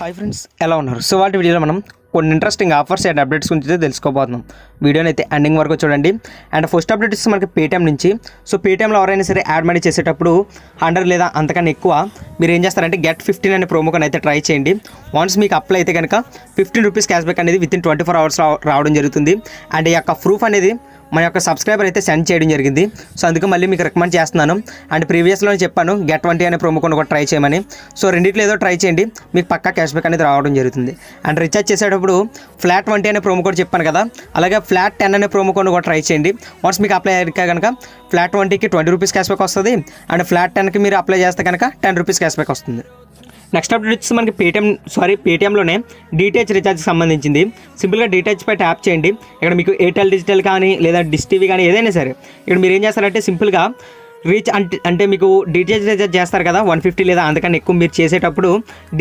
Hi friends, ఎలా ఉన్నారు? So వాటి వీడియోలో మనం కొన్ని ఇంట్రెస్టింగ్ ఆఫర్స్ అండ్ అప్డేట్స్ గురించి తెలుసుకోబోతున్నాం. వీడియోని అయితే ఎండింగ్ వరకు చూడండి. అండ్ ఫస్ట్ అప్డేట్ ఇస్తే మనకి పేటీఎం నుంచి. సో పేటీఎంలో ఎవరైనా సరే యాడ్ మనీ చేసేటప్పుడు 100 లేదా అంతకన్నా ఎక్కువ మీరు ఏం చేస్తారంటే గెట్ 15 అనే ప్రోమో కోడ్ అయితే ట్రై చేయండి. వన్స్ మీకు అప్లై అయితే కనుక 15 రూపీస్ క్యాష్ బ్యాక్ అనేది వితిన్ 24 అవర్స్ రావడం జరుగుతుంది. అండ్ ఈ యొక్క ప్రూఫ్ అనేది మన యొక్క సబ్స్క్రైబర్ అయితే సెండ్ చేయడం జరిగింది. సో అందుకే మళ్ళీ మీకు రికమెండ్ చేస్తున్నాను. అండ్ ప్రీవియస్లో చెప్పాను గెట్ 20 అనే ప్రోమో కోడ్ కూడా ట్రై చేయమని. సో రెండిట్లో ఏదో ట్రై చేయండి, మీకు పక్కా క్యాష్ బ్యాక్ అనేది రావడం జరుగుతుంది. అండ్ రీఛార్జ్ చేసేటప్పుడు ఫ్లాట్ 20 అనే ప్రోమో కోడ్ చెప్పాను కదా, అలాగే ఫ్లాట్ 10 అనే ప్రోమో కోడ్ కూడా ట్రై చేయండి. వన్స్ మీకు అప్లై అయ్యాక కనుక ఫ్లాట్ 20కి 20 రూపీస్ క్యాష్ బ్యాక్ వస్తుంది. అండ్ ఫ్లాట్ 10కి మీరు అప్లై చేస్తే కనుక 10 రూపీస్ క్యాష్ బ్యాక్ వస్తుంది. నెక్స్ట్ అప్డేట్ వచ్చి మనకి పేటీఎంలోనే డీటీహెచ్ రీఛార్జ్కి సంబంధించింది. సింపుల్గా డీటీహెచ్ పై ట్యాప్ చేయండి. ఇక్కడ మీకు ఎయిర్టెల్ డిజిటల్ కానీ లేదా డిష్ టీవీ కానీ ఏదైనా సరే ఇక్కడ మీరు ఏం చేస్తారంటే సింపుల్గా అంటే మీకు డీటీహెచ్ రీఛార్జ్ చేస్తారు కదా 150 లేదా అంతకన్నా ఎక్కువ మీరు చేసేటప్పుడు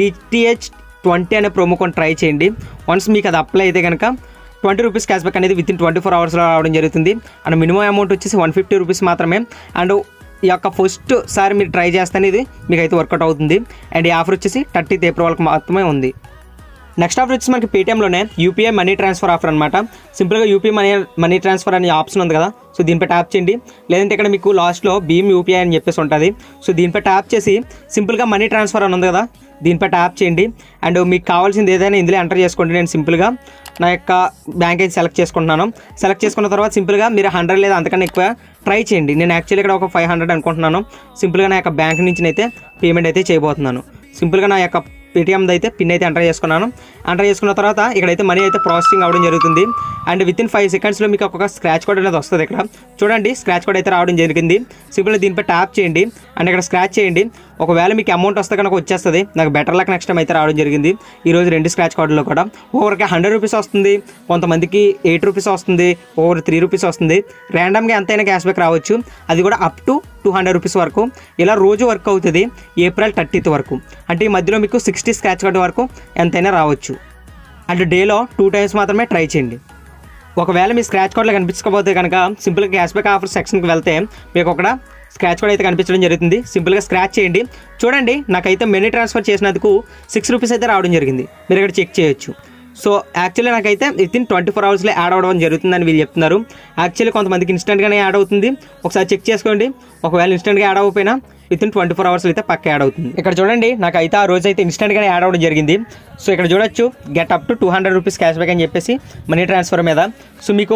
DTH 20 అనే ప్రోమో కోడ్ ట్రై చేయండి. వన్స్ మీకు అది అప్లై అయితే కనుక 20 రూపీస్ క్యాష్ బ్యాక్ అనేది వితిన్ 24 అవర్స్లో రావడం జరుగుతుంది. అండ్ మినిమం అమౌంట్ వచ్చేసి 150 రూపీస్ మాత్రమే. అండ్ ఈ యొక్క ఫస్ట్ సారి మీరు ట్రై చేస్తే ఇది మీకు అయితే వర్కౌట్ అవుతుంది. అండ్ ఈ ఆఫర్ వచ్చేసి 30th ఏప్రిల్ వరకు మాత్రమే ఉంది. నెక్స్ట్ ఆఫర్ వచ్చి మనకి పేటీఎంలోనే యూపీఐ మనీ ట్రాన్స్ఫర్ ఆఫర్ అనమాట. సింపుల్గా యూపీఐ మనీ ట్రాన్స్ఫర్ అనే ఆప్షన్ ఉంది కదా, సో దీనిపై ట్యాప్ చేయండి. లేదంటే ఇక్కడ మీకు లాస్ట్లో భీమ్ యూపీఐ అని చెప్పేసి ఉంటుంది. సో దీనిపై ట్యాప్ చేసి సింపుల్గా మనీ ట్రాన్స్ఫర్ అని ఉంది కదా, దీనిపై ట్యాప్ చేయండి. అండ్ మీకు కావాల్సింది ఏదైనా ఇందులో ఎంటర్ చేసుకోండి. నేను సింపుల్గా నా యొక్క బ్యాంక్ అయితే సెలెక్ట్ చేసుకుంటున్నాను. సెలెక్ట్ చేసుకున్న తర్వాత సింపుల్గా మీరు 100 లేదా అంతకన్నా ఎక్కువ ట్రై చేయండి. నేను యాక్చువల్లీ ఇక్కడ ఒక 500 అనుకుంటున్నాను. సింపుల్గా నా యొక్క బ్యాంక్ నుంచి అయితే పేమెంట్ అయితే చేయబోతున్నాను. సింపుల్గా నా యొక్క పేటీఎం అయితే పిన్ అయితే ఎంటర్ చేసుకున్నాను. ఎంటర్ చేసుకున్న తర్వాత ఇక్కడైతే మనీ అయితే ప్రాసెసింగ్ అవ్వడం జరుగుతుంది. అండ్ వితిన్ 5 సెకండ్స్లో మీకు ఒక స్క్రాచ్ కోడ్ అనేది వస్తుంది. ఇక్కడ చూడండి, స్క్రాచ్ కోడ్ అయితే రావడం జరిగింది. సింపుల్గా దీనిపై ట్యాప్ చేయండి అండ్ ఇక్కడ స్క్రాచ్ చేయండి. ఒకవేళ మీకు అమౌంట్ వస్తే కనుక వచ్చేస్తుంది. నాకు బెటర్ లక్ నెక్స్ట్ టైం అయితే రావడం జరిగింది. ఈరోజు 2 స్క్రాచ్ కోడ్లో కూడా ఒకరికి 100 రూపీస్ వస్తుంది, కొంతమందికి 8 రూపీస్ వస్తుంది, ఒకరికి 3 రూపీస్ వస్తుంది. ర్యాండమ్గా ఎంతైనా క్యాష్ బ్యాక్ రావచ్చు. అది కూడా అప్ టు 200 రూపీస్ వరకు. ఇలా రోజు వర్క్ అవుతుంది ఏప్రిల్ 30th వరకు. అంటే ఈ మధ్యలో మీకు 60 స్క్రాచ్ కార్డ్ వరకు ఎంతైనా రావచ్చు. అండ్ డేలో 2 టైమ్స్ మాత్రమే ట్రై చేయండి. ఒకవేళ మీ స్క్రాచ్ కార్డులో కనిపించకపోతే కనుక సింపుల్గా క్యాష్ బ్యాక్ ఆఫర్ సెక్షన్కి వెళ్తే మీకు ఒక స్క్రాచ్ కార్డ్ అయితే కనిపించడం జరుగుతుంది. సింపుల్గా స్క్రాచ్ చేయండి. చూడండి, నాకైతే మనీ ట్రాన్స్ఫర్ చేసినందుకు 6 రూపీస్ అయితే రావడం జరిగింది. మీరు ఇక్కడ చెక్ చేయొచ్చు. సో యాక్చువల్లీ నాకైతే వితిన్ 24 అవర్స్లో యాడ్ అవ్వడం జరుగుతుందని వీళ్ళు చెప్తున్నారు. యాక్చువల్లీ కొంతమందికి ఇన్స్టెంట్గానే యాడ్ అవుతుంది. ఒకసారి చెక్ చేసుకోండి. ఒకవేళ ఇన్స్టెంట్గా యాడ్ అవ్వకపోయినా వితిన్ 24 అవర్స్లో అయితే పక్క యాడ్ అవుతుంది. ఇక్కడ చూడండి, నాకైతే ఆ రోజు అయితే ఇన్స్టెంట్గానే యాడ్ అవ్వడం జరిగింది. సో ఇక్కడ చూడొచ్చు get up to 200 rupees cash back అని చెప్పేసి మనీ ట్రాన్స్ఫర్ మీద. సో మీకు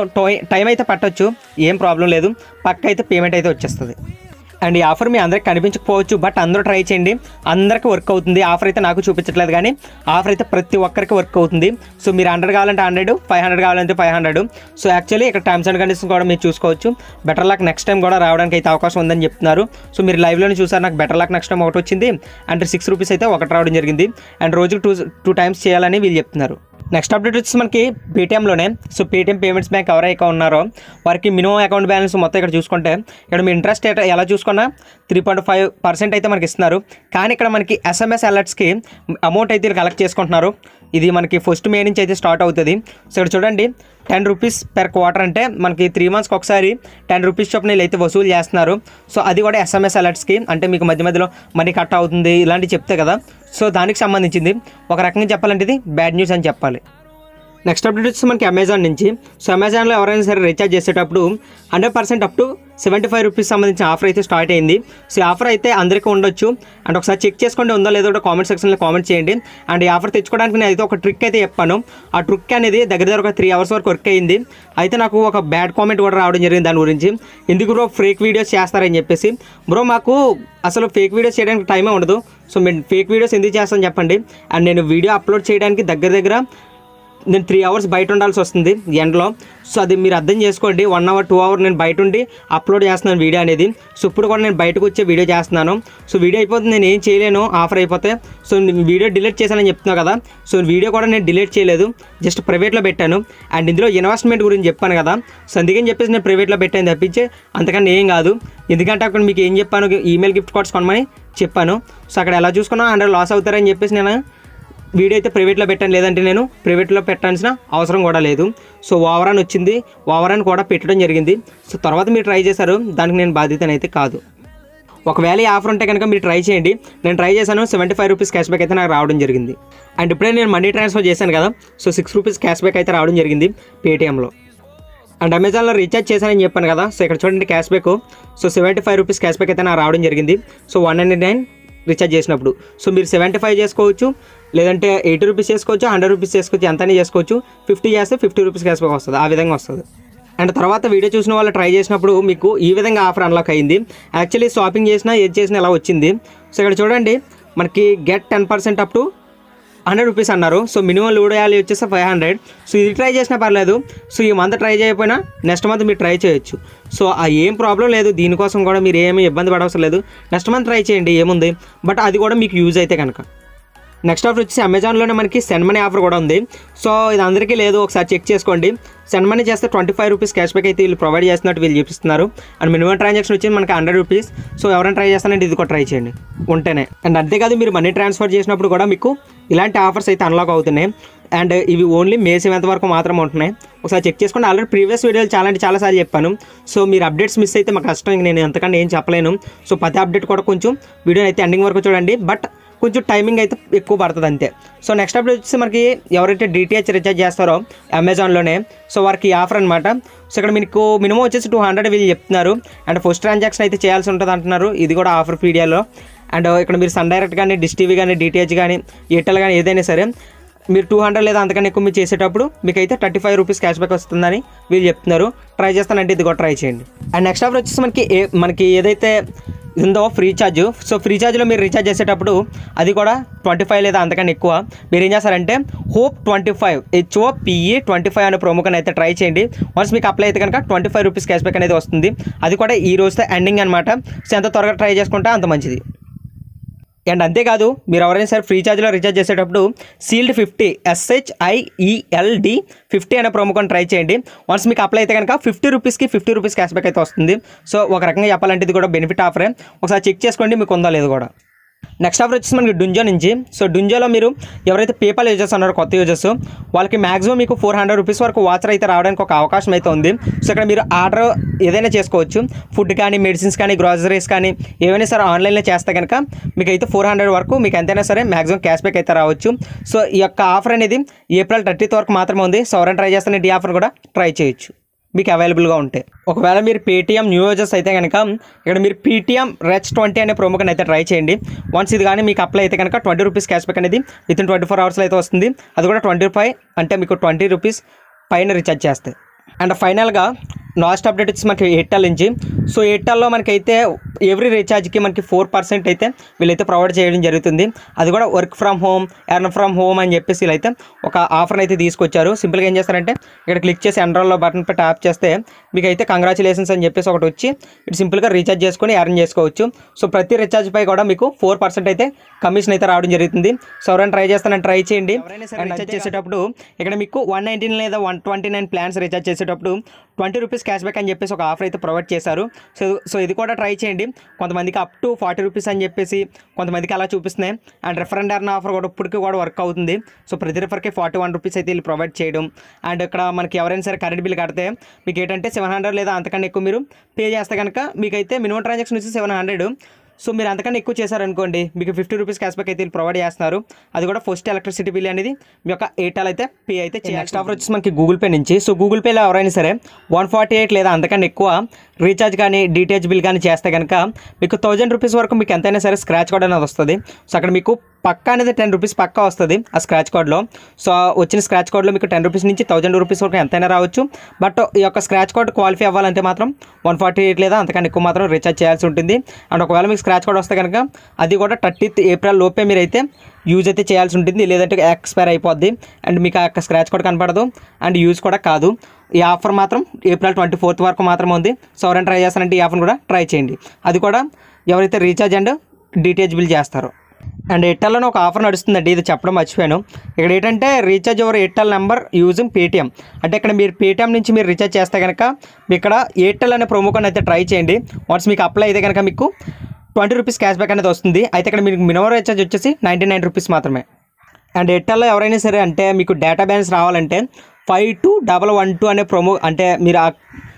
టైం అయితే పట్టొచ్చు, ఏం ప్రాబ్లం లేదు. పక్క అయితే పేమెంట్ అయితే వచ్చేస్తుంది. అండ్ ఈ ఆఫర్ మీ అందరికి కనిపించకపోవచ్చు, బట్ అందరూ ట్రై చేయండి. అందరికీ వర్క్ అవుతుంది. ఆఫర్ అయితే నాకు చూపించట్లేదు కానీ ఆఫర్ అయితే ప్రతి ఒక్కరికి వర్క్ అవుతుంది. సో మీరు 100 కావాలంటే 100, 500 కావాలంటే 500. సో యాక్చువల్లీ ఇక్కడ టర్మ్స్ అండ్ కండిషన్స్ కూడా మీరు చూసుకోవచ్చు. బెటర్ లక్ నెక్స్ట్ టైం కూడా రావడానికి అయితే అవకాశం ఉందని చెప్తున్నారు. సో మీరు లైవ్లోనే చూసారు, నాకు బెటర్ లక్ నెక్స్ట్ టైం ఒకటి వచ్చింది. అండ్ 6 రూపీస్ అయితే ఒకటి రావడం జరిగింది. అండ్ రోజుకి 2 టైమ్స్ చేయాలని వీళ్ళు చెప్తున్నారు. నెక్స్ట్ అప్డేట్ వచ్చి మనకి పేటీఎంలోనే. సో పేటీఎం పేమెంట్స్ బ్యాంక్ ఎవరైతే ఉన్నారో వారికి మినిమం అకౌంట్ బ్యాలెన్స్ మొత్తం ఇక్కడ చూసుకుంటే ఇక్కడ మీ ఇంట్రెస్ట్ ఎలా చూసుకున్నా 3.5% అయితే మనకి ఇస్తున్నారు. కానీ ఇక్కడ మనకి SMS అలర్ట్స్కి అమౌంట్ అయితే కలెక్ట్ చేసుకుంటున్నారు. ఇది మనకి ఫస్ట్ మే నుంచి అయితే స్టార్ట్ అవుతుంది. సో ఇక్కడ చూడండి, 10 రూపీస్ పెర్ క్వార్టర్ అంటే మనకి 3 మంత్స్కి ఒకసారి 10 రూపీస్ చొప్పున వీళ్ళు అయితే వసూలు చేస్తున్నారు. సో అది కూడా SMS అలర్ట్స్కి, అంటే మీకు మధ్య మధ్యలో మనీ కట్ అవుతుంది ఇలాంటివి చెప్తే కదా, సో దానికి సంబంధించింది. ఒక రకంగా చెప్పాలంటే ఇది బ్యాడ్ న్యూస్ అని చెప్పాలి. నెక్స్ట్ అప్డేట్ వచ్చి మనకి అమెజాన్ నుంచి. సో అమెజాన్లో ఎవరైనా సరే రీఛార్జ్ చేసేటప్పుడు 100% అప్ టు 75 రూపీస్ సంబంధించిన ఆఫర్ అయితే స్టార్ట్ అయింది. సో ఆఫర్ అయితే అందరికీ ఉండొచ్చు. అండ్ ఒకసారి చెక్ చేసుకోండి ఉందో లేదో కూడా కామెంట్ సెక్షన్లో కామెంట్ చేయండి. అండ్ ఈ ఆఫర్ తెచ్చుకోవడానికి నేను అయితే ఒక ట్రిక్ అయితే చెప్పాను. ఆ ట్రిక్ అనేది దగ్గర ఒక 3 అవర్స్ వరకు వర్క్ అయింది. అయితే నాకు ఒక బ్యాడ్ కామెంట్ కూడా రావడం జరిగింది దాని గురించి. ఎందుకు బ్రో ఫేక్ వీడియోస్ చేస్తారని చెప్పేసి. బ్రో మాకు అసలు ఫేక్ వీడియోస్ చేయడానికి టైమే ఉండదు. సో మేము ఫేక్ వీడియోస్ ఎందుకు చేస్తామని చెప్పండి. అండ్ నేను వీడియో అప్లోడ్ చేయడానికి దగ్గర నేను 3 అవర్స్ బయట ఉండాల్సి వస్తుంది ఎండ్లో. సో అది మీరు అర్థం చేసుకోండి. 1 అవర్ 2 అవర్ నేను బయట ఉండి అప్లోడ్ చేస్తున్నాను వీడియో అనేది. సో ఇప్పుడు కూడా నేను బయటకు వచ్చే వీడియో చేస్తున్నాను. సో వీడియో అయిపోతుంది, నేను ఏం చేయలేను ఆఫర్ అయిపోతే. సో వీడియో డిలీట్ చేశానని చెప్తున్నాను కదా, సో వీడియో కూడా నేను డిలీట్ చేయలేదు, జస్ట్ ప్రైవేట్లో పెట్టాను. అండ్ ఇందులో ఇన్వెస్ట్మెంట్ గురించి చెప్పాను కదా, సో అందుకని చెప్పేసి నేను ప్రైవేట్లో పెట్టాను తప్పించి అంతకన్నా ఏం కాదు. ఎందుకంటే అక్కడ మీకు ఏం చెప్పాను, ఈమెయిల్ గిఫ్ట్ కార్డ్స్ కొనమని చెప్పాను. సో అక్కడ ఎలా చూసుకున్నా 100 లాస్ అవుతారని చెప్పేసి నేను వీడియో అయితే ప్రైవేట్లో పెట్టాను. లేదంటే నేను ప్రైవేట్లో పెట్టాల్సిన అవసరం కూడా లేదు. సో ఓవరాన్ వచ్చింది, ఓవరాన్ కూడా పెట్టడం జరిగింది. సో తర్వాత మీరు ట్రై చేశారు, దానికి నేను బాధ్యతనైతే కాదు. ఒకవేళ ఈ ఆఫర్ ఉంటే కనుక మీరు ట్రై చేయండి. నేను ట్రై చేశాను, 75 రూపీస్ క్యాష్ బ్యాక్ అయితే నాకు రావడం జరిగింది. అండ్ ఇప్పుడే నేను మనీ ట్రాన్స్ఫర్ చేశాను కదా, సో 6 రూపీస్ క్యాష్ బ్యాక్ అయితే రావడం జరిగింది పేటీఎంలో. అండ్ అమెజాన్లో రీఛార్జ్ చేశానని చెప్పాను కదా, సో ఇక్కడ చూడండి cash back. So 75 rupees cash back అయితే నాకు రావడం జరిగింది. సో 199 రీఛార్జ్ చేసినప్పుడు. సో మీరు 75 చేసుకోవచ్చు, లేదంటే 80 రూపీస్ చేసుకోవచ్చు, 100 రూపీస్ చేసుకోవచ్చు, ఎంతనే చేసుకోవచ్చు. 50 చేస్తే 50 రూపీస్ క్యాష్ బ్యాక్ వస్తుంది, ఆ విధంగా వస్తుంది. అండ్ తర్వాత వీడియో చూసిన వాళ్ళు ట్రై చేసినప్పుడు మీకు ఈ విధంగా ఆఫర్ అన్లాక్ అయింది. యాక్చువల్లీ షాపింగ్ చేసినా ఏది చేసినా ఇలా వచ్చింది. సో ఇక్కడ చూడండి మనకి గెట్ 10% అప్ టు 100 రూపీస్ అన్నారు. సో మినిమం లూడో వాల్యూ వచ్చేసి 500. సో ఇది ట్రై చేసినా పర్లేదు. సో ఈ మంత్ ట్రై చేయకపోయినా నెక్స్ట్ మంత్ మీరు ట్రై చేయొచ్చు. సో ఏం ప్రాబ్లం లేదు, దీనికోసం కూడా మీరు ఏమీ ఇబ్బంది పడవసరం లేదు. నెక్స్ట్ మంత్ ట్రై చేయండి, ఏముంది. బట్ అది కూడా మీకు యూజ్ అయితే కనుక. నెక్స్ట్ ఆఫర్ వచ్చేసి అమెజాన్లోనే మనకి సెండ్ మనీ ఆఫర్ కూడా ఉంది. సో ఇది అందరికీ లేదు, ఒకసారి చెక్ చేసుకోండి. సెండ్ మనీ చేస్తే 25 రూపీస్ క్యాష్ బ్యాక్ అయితే వీళ్ళు ప్రొవైడ్ చేస్తున్నట్టు వీళ్ళు చూపిస్తున్నారు. అండ్ మినిమం ట్రాన్సాక్షన్ వచ్చి మనకి 100 రూపీస్. సో ఎవరైనా ట్రై చేస్తానంటే ఇది కూడా ట్రై చేయండి ఉంటేనే. అండ్ అంతేకాదు మీరు మనీ ట్రాన్స్ఫర్ చేసినప్పుడు కూడా మీకు ఇలాంటి ఆఫర్స్ అయితే అన్లాక్ అవుతున్నాయి. అండ్ ఇవి ఓన్లీ మే 7th వరకు మాత్రమే ఉంటున్నాయి. ఒకసారి చెక్ చేసుకోండి. ఆల్రెడీ ప్రీవియస్ వీడియోలు చాలాసార్లు చెప్పాను. సో మీరు అప్డేట్స్ మిస్ అయితే మాకు కష్టం, నేను ఎంతకన్నా ఏం చెప్పలేను. సో ప్రతి అప్డేట్ కూడా కొంచెం వీడియో అయితే ఎండింగ్ వరకు చూడండి. బట్ కొంచెం టైమింగ్ అయితే ఎక్కువ పడుతుంది అంతే. సో నెక్స్ట్ అప్డేట్ వచ్చి మనకి ఎవరైతే డిటిహెచ్ రీఛార్జ్ చేస్తారో అమెజాన్లోనే, సో వారికి ఆఫర్ అనమాట. సో ఇక్కడ మీకు మినిమం వచ్చేసి 200 వీళ్ళు చెప్తున్నారు. అండ్ ఫస్ట్ ట్రాన్సాక్షన్ అయితే చేయాల్సి ఉంటుంది అంటున్నారు. ఇది కూడా ఆఫర్ పీడియాలో. అండ్ ఇక్కడ మీరు సన్ డైరెక్ట్ కానీ, డిష్ టీవీ కానీ, డిటిహెచ్ కానీ, ఎయిర్టెల్ కానీ ఏదైనా సరే మీరు 200 లేదా అంతకన్నా ఎక్కువ మీరు చేసేటప్పుడు మీకు అయితే 35 రూపీస్ క్యాష్ బ్యాక్ వస్తుందని వీళ్ళు చెప్తున్నారు. ట్రై చేస్తానంటే ఇది కూడా ట్రై చేయండి. అండ్ నెక్స్ట్ ఆఫర్ వచ్చేసి మనకి ఏదైతే ఉందో ఫ్రీచార్జ్. సో ఫ్రీచార్జ్లో మీరు రీఛార్జ్ చేసేటప్పుడు అది కూడా 25 లేదా అంతకన్నా ఎక్కువ మీరు ఏం చేస్తారంటే HOPE25 HOPE25 అనే ప్రోమోకన్ అయితే ట్రై చేయండి. వన్స్ మీకు అప్లై అయితే కనుక 25 రూపీస్ క్యాష్ బ్యాక్ అనేది వస్తుంది. అది కూడా ఈ రోజుతో ఎండింగ్ అనమాట. సో ఎంత త్వరగా ట్రై చేసుకుంటే అంత మంచిది. అండ్ అంతేకాదు మీరు ఎవరైనా సరే ఫ్రీచార్జ్లో రీఛార్జ్ చేసేటప్పుడు సీల్డ్ 50 SHIELD 50 అనే ప్రోమోకోన్ ట్రై చేయండి. వన్స్ మీకు అప్లై అయితే కనుక 50 రూపీస్కి 50 రూపీస్ క్యాష్ బ్యాక్ అయితే వస్తుంది. సో ఒక రకంగా చెప్పాలంటే ఇది కూడా బెనిఫిట్ ఆఫరే. ఒకసారి చెక్ చేసుకోండి మీకు ఉందో లేదు కూడా. నెక్స్ట్ ఆఫర్ వచ్చేసి మనకి డుంజో నుంచి. సో డుంజోలో మీరు ఎవరైతే పేపాల్ యూజర్స్ ఉన్నారో కొత్త యూజర్స్ వాళ్ళకి మ్యాక్సిమం మీకు 400 రూపీస్ వరకు వాచర్ అయితే రావడానికి ఒక అవకాశం అయితే ఉంది. సో ఇక్కడ మీరు ఆర్డర్ ఏదైనా చేసుకోవచ్చు. ఫుడ్ కానీ, మెడిసిన్స్ కానీ, గ్రాసరీస్ కానీ ఏవైనా సరే ఆన్లైన్లో చేస్తే కనుక మీకు అయితే 400 వరకు మీకు ఎంతైనా సరే మ్యాక్సిమం క్యాష్ బ్యాక్ అయితే రావచ్చు. సో ఈ యొక్క ఆఫర్ అనేది April 30th వరకు మాత్రమే ఉంది. సో ఎవరైనా ట్రై చేస్తే ఈ ఆఫర్ కూడా ట్రై చేయొచ్చు మీకు అవైలబుల్గా ఉంటే. ఒకవేళ మీరు పేటీఎం న్యూ యూజర్స్ అయితే కనుక ఇక్కడ మీరు Paytm Rech 20 అనే ప్రోమోకన్ అయితే ట్రై చేయండి. వన్స్ ఇది కానీ మీకు అప్లై అయితే కనుక 20 రూపీస్ క్యాష్ బ్యాక్ అనేది వితిన్ 24 అవర్స్లో అయితే వస్తుంది. అది కూడా 25 అంటే మీకు 20 రూపీస్ పైన రీఛార్జ్ చేస్తే. అండ్ ఫైనల్గా లాస్ట్ అప్డేట్ వచ్చి మనకి ఎయిర్టెల్ నుంచి. సో ఎయిర్టెల్లో మనకైతే ఎవ్రీ రీఛార్జ్కి మనకి 4% అయితే వీళ్ళైతే ప్రొవైడ్ చేయడం జరుగుతుంది. అది కూడా work from home, earn from home అని చెప్పేసి వీళ్ళైతే ఒక ఆఫర్ని అయితే తీసుకొచ్చారు. సింపుల్గా ఏం చేస్తారంటే ఇక్కడ క్లిక్ చేసి ఎన్రోల్లో బటన్ పై ట్యాప్ చేస్తే మీకు అయితే కంగ్రాచులేషన్స్ అని చెప్పేసి ఒకటి వచ్చి ఇటు సింపుల్గా రీఛార్జ్ చేసుకొని ఎర్న్ చేసుకోవచ్చు. సో ప్రతి రీఛార్జ్ పై కూడా మీకు 4% అయితే కమిషన్ అయితే రావడం జరుగుతుంది. సో ఎవరైనా ట్రై చేస్తానని ట్రై చేయండి. రీఛార్జ్ చేసేటప్పుడు ఇక్కడ మీకు 119 లేదా 129 ప్లాన్స్ రీఛార్జ్ చేసేటప్పుడు 20 రూపీస్ క్యాష్ బ్యాక్ అని చెప్పేసి ఒక ఆఫర్ అయితే ప్రొవైడ్ చేశారు. సో ఇది కూడా ట్రై చేయండి. కొంతమందికి అప్ టు 40 రూపీస్ అని చెప్పేసి కొంతమందికి అలా చూపిస్తున్నాయి. And refer and earn offer కూడా ఇప్పటికీ కూడా వర్క్ అవుతుంది. సో ప్రతి రెఫర్కి 41 రూపీస్ అయితే వీళ్ళు ప్రొవైడ్ చేయడం. అండ్ ఇక్కడ మనకి ఎవరైనా సరే కరెంట్ బిల్ కడితే మీకు ఏంటంటే 700 లేదా అంతకన్నా ఎక్కువ మీరు పే చేస్తే కనుక మీకైతే మినిమం ట్రాన్సాక్షన్ వచ్చి 700. సో మీరు అంతకన్నా ఎక్కువ చేశారనుకోండి మీకు 50 రూపీస్ క్యాష్ బ్యాక్ అయితే ప్రొవైడ్ చేస్తున్నారు. అది కూడా ఫస్ట్ ఎలక్ట్రిసిటీ బిల్ అనేది మీ యొక్క ఎయిర్టెల్ అయితే పే అయితే చేయాలి. నెక్స్ట్ ఆఫర్ వచ్చి మనకి గూగుల్ పే నుంచి. సో గూగుల్ పేలో ఎవరైనా సరే 148 లేదా అంతకన్నా ఎక్కువ రీఛార్జ్ కానీ, డిటిహెచ్ బిల్ కానీ చేస్తే కనుక మీకు 1000 రూపీస్ వరకు మీకు ఎంతైనా సరే స్క్రాచ్ కార్డ్ అనేది వస్తుంది. సో అక్కడ మీకు పక్కా అనేది 10 రూపీస్ పక్కా వస్తుంది ఆ స్క్రాచ్ కార్డ్లో. సో వచ్చిన స్క్రాచ్ కార్డ్లో మీకు 10 రూపీస్ నుంచి 1000 రూపీస్ వరకు ఎంతైనా రావచ్చు. బట్ ఈ యొక్క స్క్రాచ్ కార్డ్ క్వాలిఫై అవ్వాలంటే మాత్రం 148 లేదా అంతకన్నా ఎక్కువ మాత్రం రీఛార్జ్ చేయాల్సి ఉంటుంది. అండ్ ఒకవేళ మీకు స్క్రాచ్ కార్డ్ వస్తే కనుక అది కూడా 30th ఏప్రిల్ లోపే మీరైతే యూజ్ అయితే చేయాల్సి ఉంటుంది. లేదంటే ఎక్స్పైర్ అయిపోద్ది అండ్ మీకు ఆ యొక్క స్క్రాచ్ కార్డ్ కనపడదు అండ్ యూజ్ కూడా కాదు. ఈ ఆఫర్ మాత్రం April 24th వరకు మాత్రమే ఉంది. సో ఎవరైనా ట్రై చేస్తారంటే ఈ ఆఫర్ని కూడా ట్రై చేయండి. అది కూడా ఎవరైతే రీఛార్జ్ అండ్ డిటిహెచ్ బిల్ చేస్తారో. అండ్ ఎయిర్టెల్లోనే ఒక ఆఫర్ నడుస్తుందండి, ఇది చెప్పడం మర్చిపోయాను. ఇక్కడ ఏంటంటే recharge your Airtel number using Paytm. అంటే ఇక్కడ మీరు పేటీఎం నుంచి మీరు రీఛార్జ్ చేస్తే కనుక ఇక్కడ ఎయిర్టెల్ అనే ప్రోమోకోన్ అయితే ట్రై చేయండి. వన్స్ మీకు అప్లై అయితే కనుక మీకు 20 రూపీస్ క్యాష్ బ్యాక్ అనేది వస్తుంది. అయితే ఇక్కడ మీకు మినిమం రీఛార్జ్ వచ్చేసి 99 రూపీస్ మాత్రమే. అండ్ ఎయిర్టెల్లో ఎవరైనా సరే అంటే మీకు డేటా బ్యాలెన్స్ రావాలంటే 5212 అనే ప్రోమో అంటే మీరు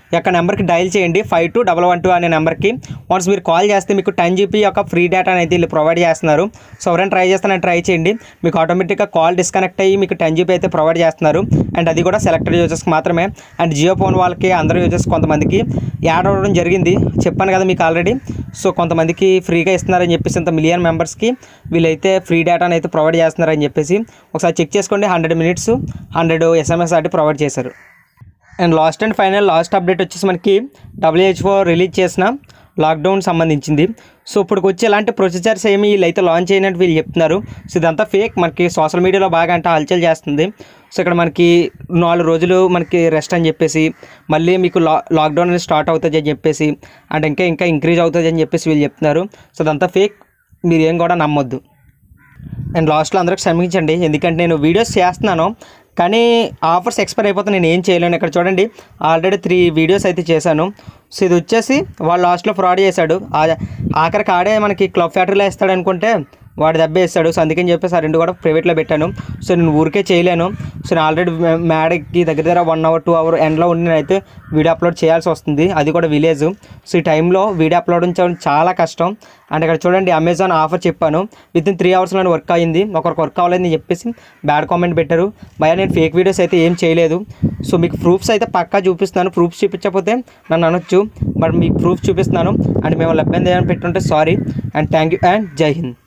యొక్క నెంబర్కి డైల్ చేయండి 521112 అనే నెంబర్కి. వన్స్ మీరు కాల్ చేస్తే మీకు 10 GB యొక్క ఫ్రీ డేటా అనేది వీళ్ళు ప్రొవైడ్ చేస్తున్నారు. సో ఎవరైనా ట్రై చేస్తానని ట్రై చేయండి. మీకు ఆటోమేటిక్గా కాల్ డిస్కనెక్ట్ అయ్యి మీకు 10 GB అయితే ప్రొవైడ్ చేస్తున్నారు. అండ్ అది కూడా సెలెక్టెడ్ యూజర్స్కి మాత్రమే. అండ్ జియో ఫోన్ వాళ్ళకి అందరూ యూజర్స్ కొంతమందికి యాడ్ అవ్వడం జరిగింది, చెప్పాను కదా మీకు ఆల్రెడీ. సో కొంతమందికి ఫ్రీగా ఇస్తున్నారని చెప్పేసి ఇంత మిలియన్ మెంబర్స్కి వీళ్ళైతే ఫ్రీ డేటాను అయితే ప్రొవైడ్ చేస్తున్నారని చెప్పేసి ఒకసారి చెక్ చేసుకోండి. 100 minutes 100 SMS అయితే ప్రొవైడ్ చేశారు. And last and final last update వచ్చేసి మనకి WHO రిలీజ్ చేసిన లాక్డౌన్ సంబంధించింది. సో ఇప్పుడు వచ్చి ఎలాంటి ప్రొసీజర్స్ ఏమి వీళ్ళైతే లాంచ్ చేయనట్టు వీళ్ళు చెప్తున్నారు. సో ఇదంతా ఫేక్. మనకి సోషల్ మీడియాలో బాగా అంటే హల్చల్ చేస్తుంది. సో ఇక్కడ మనకి 4 రోజులు మనకి రెస్ట్ అని చెప్పేసి మళ్ళీ మీకు లాక్డౌన్ అనేది స్టార్ట్ అవుతుంది అని చెప్పేసి అండ్ ఇంకా ఇంక్రీజ్ అవుతుంది అని చెప్పేసి వీళ్ళు చెప్తున్నారు. సో ఇదంతా ఫేక్, మీరు ఏం కూడా నమ్మొద్దు. అండ్ లాస్ట్లో అందరికి క్షమించండి, ఎందుకంటే నేను వీడియోస్ చేస్తున్నాను కానీ ఆఫర్స్ ఎక్స్పైర్ అయిపోతే నేను ఏం చేయలేను. ఇక్కడ చూడండి ఆల్రెడీ 3 వీడియోస్ అయితే చేశాను. సో ఇది వచ్చేసి వాళ్ళు లాస్ట్లో ఫ్రాడ్ చేశాడు. ఆఖరికి ఆడే మనకి క్లబ్ ఫ్యాక్టరీలో ఇస్తాడు అనుకుంటే వాడు దెబ్బ వేస్తాడు. సో అందుకని చెప్పేసి ఆ 2 కూడా ప్రైవేట్లో పెట్టాను. సో నేను ఊరికే చేయలేను. సో నేను ఆల్రెడీ మేడకి దగ్గర 1 hour 2 hour ఎండ్లో ఉండి నేనైతే వీడియో అప్లోడ్ చేయాల్సి వస్తుంది, అది కూడా విలేజ్. సో ఈ టైంలో వీడియో అప్లోడ్ చేయడం చాలా కష్టం. అండ్ ఇక్కడ చూడండి అమెజాన్ ఆఫర్ చెప్పాను, వితిన్ 3 hours వర్క్ అయింది. ఒకరికి వర్క్ అవ్వలేదని చెప్పేసి బ్యాడ్ కామెంట్ పెట్టారు. భయ నేను ఫేక్ వీడియోస్ అయితే ఏం చేయలేదు. సో మీకు ప్రూఫ్స్ అయితే పక్కా చూపిస్తున్నాను. ప్రూఫ్స్ చూపించకపోతే నన్ను అనొచ్చు, బట్ మీకు ప్రూఫ్స్ చూపిస్తున్నాను. అండ్ మేము లభ్యం ఏమైనా పెట్టుంటే sorry. And thank you and Jai Hind.